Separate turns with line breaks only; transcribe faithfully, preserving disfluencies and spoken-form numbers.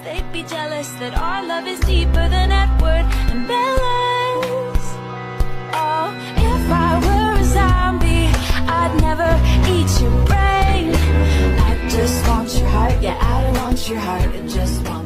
they'd be jealous that our love is deeper than Edward and Bella's. Oh, if I were a zombie, I'd never eat your brain. I just want your heart, yeah, I want your heart, and just want